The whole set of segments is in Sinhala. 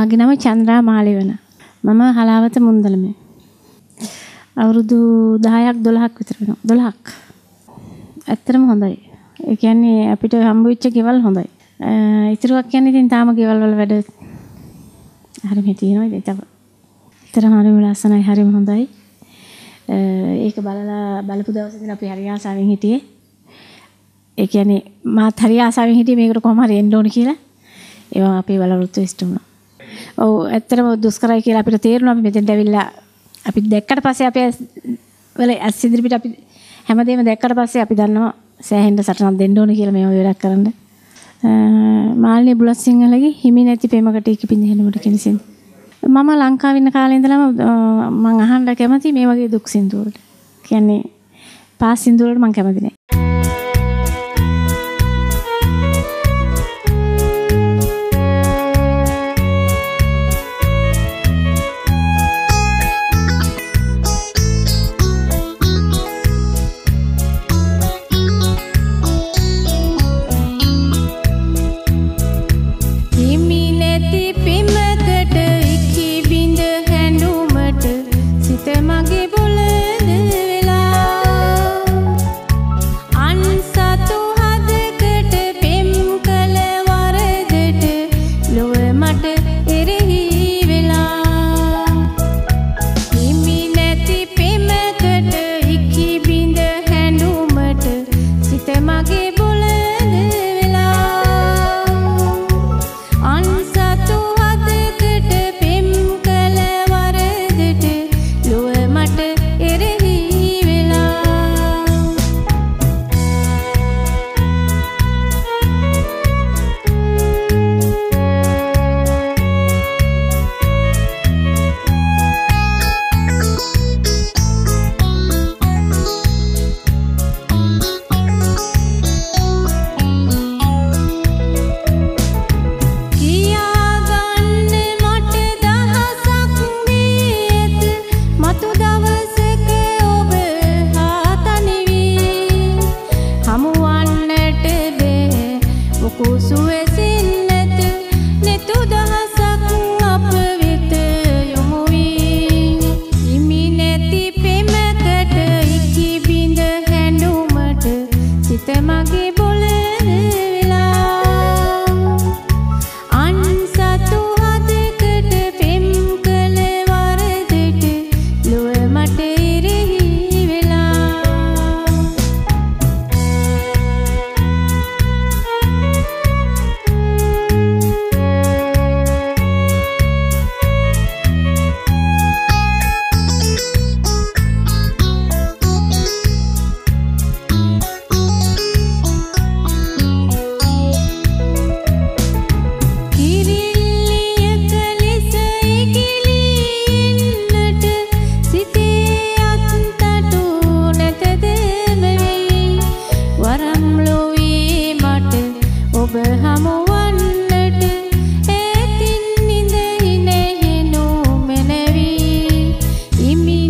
මගේ නම චන්ද්‍රා මාලිවන. මම හලාවත මුන්දලමේ. අවුරුදු 10ක් 12ක් විතර වෙනවා. 12ක්. ඇත්තටම හොඳයි. ඒ කියන්නේ අපිට හම්බ වෙච්ච ගෙවල් හොඳයි. ඉතුරුක් කියන්නේ ඉතින් තාම ගෙවල් වල වැඩ හරිම හිටිනවා ඉතින් තව. ඇත්තටම හරිම ලස්සනයි හරිම හොඳයි. ඒක බලපු දවසේ ඉඳන් අපි හරි ආසාවෙන් හිටියේ. ඒ කියන්නේ මාත් හරි ආසාවෙන් හිටියේ මේකට කොහොම හරි එන්න ඕන කියලා. ඒවා අපේ බලාපොරොත්තු ඉෂ්ට වුණා. ඔව් ඇත්තටම දුෂ්කරයි කියලා අපිට තේරුණා. අපි මෙතෙන්ට ඇවිල්ලා අපි දැක්කට පස්සේ අපේ වල ඇස් ඉදිරිපිට අපි හැමදේම දැක්කට පස්සේ අපි දන්නවා සෑහෙන්න සටනක් දෙන්න ඕන කියලා මේව වැඩක් කරන්න. මාළිනී බුලත් සිංහලගේ හිමි නැති පෙමකට ඉකිපින්න හැනුවට කෙනසින්. මම ලංකාවේ ඉන්න කාලේ ඉඳලම මම අහන්න කැමති මේ වගේ දුක් සින්දු වලට. කියන්නේ පාස් සින්දු වලට මම කැමති නෑ.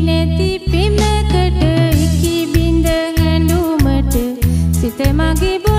Te magi